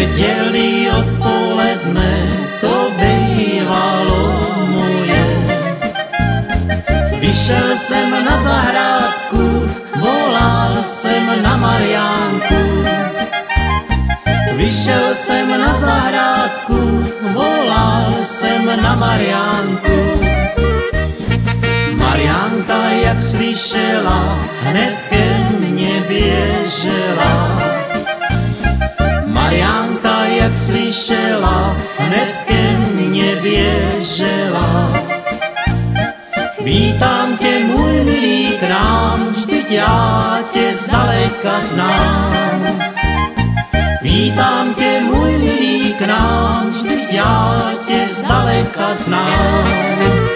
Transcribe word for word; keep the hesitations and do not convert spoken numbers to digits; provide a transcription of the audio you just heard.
neděli odpoledne to bývalo moje. Vyšel jsem na zahrádku, volal jsem na Mariánku. Vyšel jsem na zahrádku, volal jsem na Mariánku. Mariánka, jak slyšela, hned ke mně běžela. Mariánka, jak slyšela, hned ke mně běžela. Vítám tě, můj milý krám, vždyť já tě zdaleka znám. Vítám tě, můj milý krám, vždyť já tě zdaleka znám.